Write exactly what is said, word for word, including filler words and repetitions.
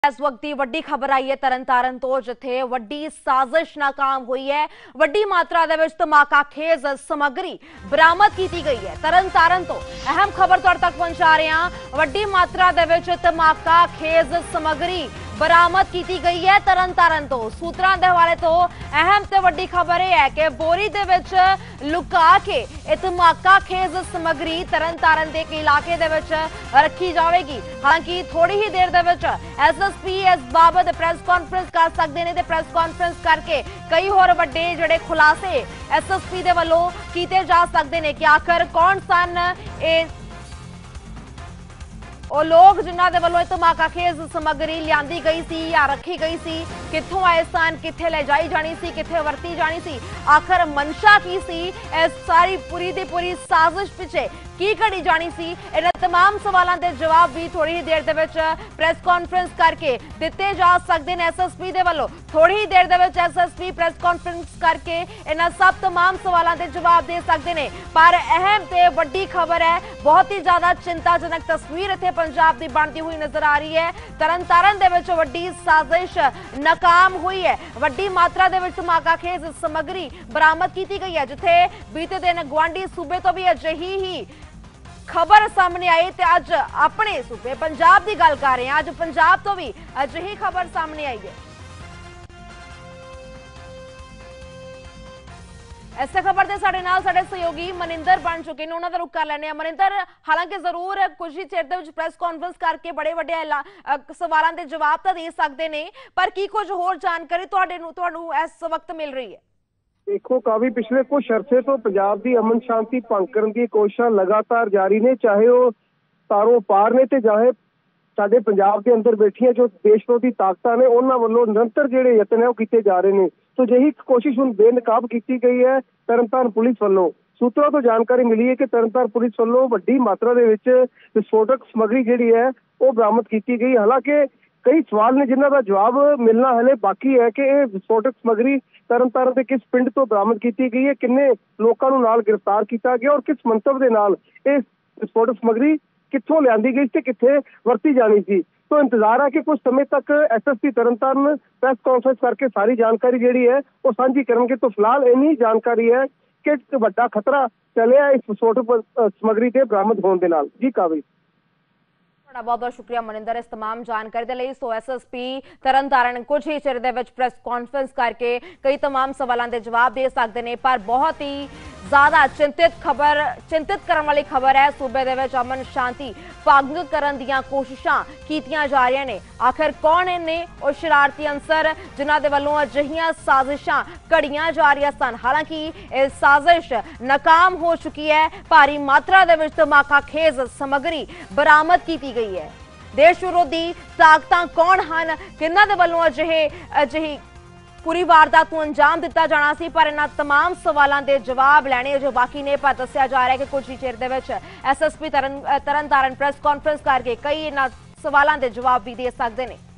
इस वक्त की वड्डी खबर आई है तरनतारन तो जिथे वड्डी साजिश नाकाम हुई है। वड्डी मात्रा दे विच धमाका खेज समग्री बरामद की गई है। तरनतारन तो अहम खबर तुहाडे तक पहुंचा रहे हैं। वड्डी मात्रा दे विच धमाका खेज समग्री बरामद की गई है। तरनतारन तो सूत्रां दे हवाले तो अहम ते वड्डी खबर यह है कि बोरी दे विच लुका के यह धमाका खेज समग्री तरनतारन दे इलाके दे विच रखी जाएगी। हालांकि थोड़ी ही देर दे विच एस एस पी इस बाबत प्रेस कॉन्फ्रेंस कर सकते हैं ते प्रेस कॉन्फ्रेंस करके कई होर वड्डे जिहड़े खुलासे एस एस पी दे वल्लों कीते जा सकते हैं कि आखिर कौन सन ए ਉਹ ਲੋਕ ਜਿਨ੍ਹਾਂ ਦੇ ਵੱਲੋਂ ਧਮਾਕਾ ਖੇਜ਼ ਸਮੱਗਰੀ ਲਿਆਂਦੀ ਗਈ ਸੀ ਜਾਂ ਰੱਖੀ ਗਈ ਸੀ, ਕਿੱਥੋਂ ਆਏ ਸਨ, ਕਿੱਥੇ ਲੈ ਜਾਈ ਜਾਣੀ ਸੀ, ਕਿੱਥੇ ਵਰਤੀ ਜਾਣੀ ਸੀ, ਆਖਰ ਮਨਸ਼ਾ ਕੀ ਸੀ, ਇਸ ਸਾਰੀ ਪੂਰੀ ਦੀ ਪੂਰੀ ਸਾਜ਼ਿਸ਼ ਪਿੱਛੇ ਕੀ ਘੜੀ ਜਾਣੀ ਸੀ। ਇਹਨਾਂ तमाम सवालों के जवाब भी थोड़ी ही देर दे प्रेस कॉन्फ्रेंस करके दिते जा सकते हैं। एस एस पी दे वल्लों थोड़ी ही देर दे S S P press conference करके इन्हां सब तमाम सवालों के जवाब दे सकते हैं। पर अहम ते वड्डी खबर है, बहुत ही ज्यादा चिंताजनक तस्वीर इत्थे पंजाब की बनती हुई नजर आ रही है। तरनतारन दे विच वड्डी साजिश नाकाम हुई है। वड्डी मात्रा दे विच धमाका खेज समग्री बरामद की गई है, जिथे बीते दिन गुआढ़ी सूबे तो भी अजिही ही खबर सामने आई ते अज अपने सूबे पंजाब की गल कर रहे हैं। अज पंजाब तो भी अजिही खबर सामने आई है। इस खबर से साडे नाल साडे सहयोगी मनिंदर बन चुके हैं, उन्होंने रुख कर लेने। मनिंदर, हालांकि जरूर कुछ ही चिर दे विच प्रेस कॉन्फ्रेंस करके बड़े बड़े सवालों के जवाब तो दे सकते हैं, पर की कुछ होर जानकारी तुहाडे नूं तुहानूं इस वक्त मिल रही है? देखो काफी पिछले कुछ अरसे तो पंजाब की अमन शांति भंग करने की कोशिशां लगातार जारी ने, चाहे वो तारों पार ने ते चाहे साडे पंजाब के अंदर बैठिया जो देश विरोधी ताकतां ने उन्हां वल्लों निरंतर जिहड़े यतन है वो कीते जा रहे हैं। तो यही कोशिश हुण बेनकाब की गई है तरनतारन पुलिस वल्लों। सूत्रों तो जानकारी मिली है कि तरनतारन पुलिस वल्लों वड्डी मात्रा दे विच विस्फोटक समग्री जिहड़ी है वो बरामद की गई। हालांकि कई सवाल ने जिन्हों का जवाब मिलना हले बाकी है कि यह विस्फोटक समग्री तरनतारन के किस पिंड तो बरामद की गई है, किन्ने लोगों को नाल गिरफ्तार किया गया और किस मंतव के नाल यह विस्फोटक समग्री कित्थों लियांदी गई ते कित्थे वरती जानी थी। तो इंतजार है कि कुछ समय तक S S P Tarn Taran press conference करके सारी जानकारी जी है वो साझी करेंगे। तो फिलहाल इन्नी जानकारी है कि बड़ा खतरा चलिया इस विस्फोटक समग्री के बरामद होने के नाल। जी कावी बहुत बहुत शुक्रिया मनिंदर इस तमाम जानकारी के लिए। सो एस एस पी तरनतारन कुछ ही चिर दे विच प्रेस कॉन्फ्रेंस करके कई तमाम सवालों के जवाब दे सकते हैं, पर बहुत ही ज्यादा चिंतित खबर चिंतित करने वाली खबर है। सूबे दे विच अमन शांति भंग करन दियां कोशिशां कीतियां जा रही ने। आखिर कौन ने और शरारती अंसर जिन्हां दे वल्लों अजिहियां साजिशां घड़ियां जा रही सन। हालांकि यह साजिश नाकाम हो चुकी है। भारी मात्रा दे विच धमाका खेज समग्री बरामद की गई है। देश विरोधी ताकतां कौन हैं, किन्हां दे वल्लों अजिहे अजिही पूरी वारदात को अंजाम दिता जाना सी, पर इन्हां तमाम सवालों के जवाब लैने जो बाकी ने। पर दस्सिया जा रहा है कि कुछ ही चिर दे विच S S P Tarn Tarn Taran press conference करके कई इन्हां सवालों के जवाब भी दे सकते हैं।